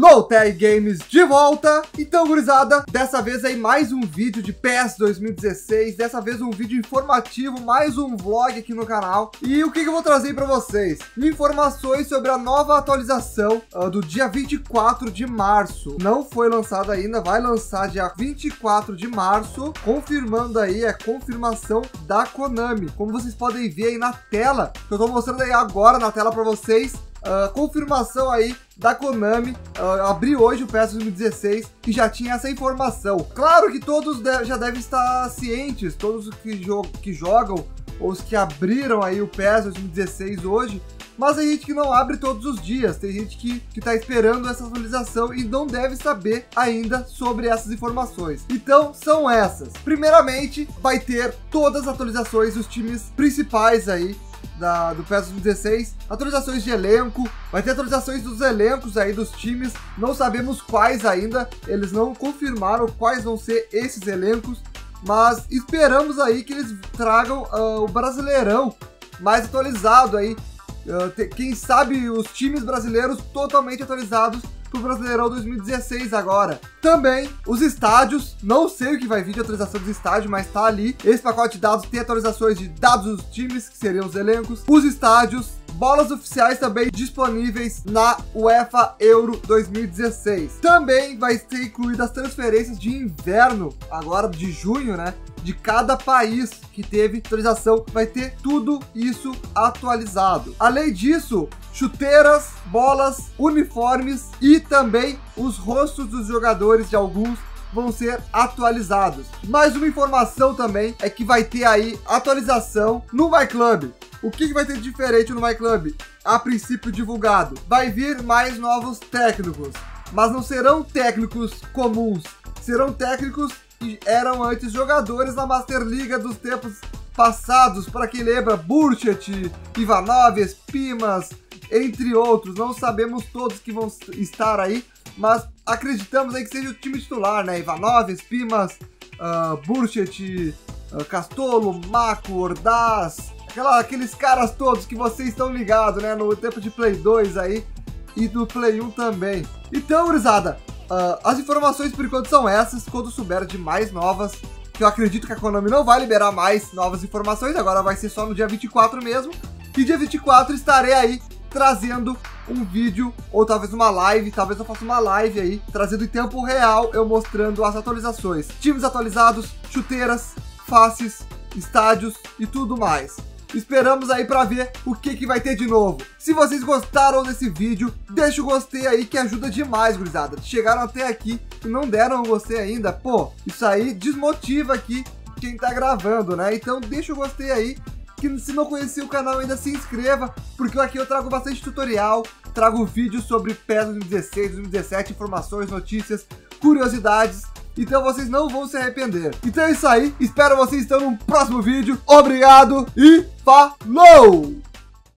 Lowtech Games de volta. Então, gurizada, dessa vez aí mais um vídeo de PES 2016, dessa vez um vídeo informativo, mais um vlog aqui no canal. E o que eu vou trazer para vocês? Informações sobre a nova atualização do dia 24 de março. Não foi lançada ainda, vai lançar dia 24 de março, confirmando aí, confirmação da Konami. Como vocês podem ver aí na tela, que eu tô mostrando aí agora na tela para vocês, confirmação aí da Konami. Abri hoje o PES 2016 e já tinha essa informação. Claro que todos já devem estar cientes, todos que jogam ou os que abriram aí o PES 2016 hoje, mas tem gente que não abre todos os dias, tem gente que tá esperando essa atualização e não deve saber ainda sobre essas informações. Então, são essas. Primeiramente, vai ter todas as atualizações dos times principais aí do PES 2016, atualizações de elenco, vai ter atualizações dos elencos aí dos times, não sabemos quais ainda, eles não confirmaram quais vão ser esses elencos, mas esperamos aí que eles tragam o Brasileirão mais atualizado aí, quem sabe os times brasileiros totalmente atualizados pro Brasileirão 2016 agora. Também os estádios, não sei o que vai vir de atualização dos estádios, mas tá ali. Esse pacote de dados tem atualizações de dados dos times, que seriam os elencos, os estádios, bolas oficiais também disponíveis na UEFA Euro 2016. Também vai ser incluídas as transferências de inverno, agora de junho, né? De cada país que teve atualização, vai ter tudo isso atualizado. Além disso, chuteiras, bolas, uniformes e também os rostos dos jogadores de alguns vão ser atualizados. Mais uma informação também é que vai ter aí atualização no MyClub. O que vai ter de diferente no MyClub? A princípio divulgado, vai vir mais novos técnicos, mas não serão técnicos comuns, serão técnicos que eram antes jogadores na Master Liga dos tempos passados. Para quem lembra, Burchett, Ivanov, Espimas, entre outros. Não sabemos todos que vão estar aí, mas acreditamos aí que seja o time titular, né? Ivanov, Espimas, Burchett, Castolo, Mako, Ordaz, aqueles caras todos que vocês estão ligados, né? No tempo de Play 2 aí e do Play 1 também. Então, gurizada, as informações por enquanto são essas. Quando souber de mais novas, que eu acredito que a Konami não vai liberar mais novas informações, agora vai ser só no dia 24 mesmo. E dia 24 estarei aí trazendo um vídeo, ou talvez uma live, talvez eu faça uma live aí, trazendo em tempo real, eu mostrando as atualizações. Times atualizados, chuteiras, faces, estádios e tudo mais. Esperamos aí para ver o que vai ter de novo. Se vocês gostaram desse vídeo, deixa o gostei aí que ajuda demais, gurizada. Chegaram até aqui e não deram o gostei ainda, pô, isso aí desmotiva aqui quem tá gravando, né? Então deixa o gostei aí, que se não conhecer o canal ainda se inscreva, porque aqui eu trago bastante tutorial, trago vídeos sobre PES 2016, 2017, informações, notícias, curiosidades. Então vocês não vão se arrepender. Então é isso aí, espero vocês então no próximo vídeo. Obrigado e falou!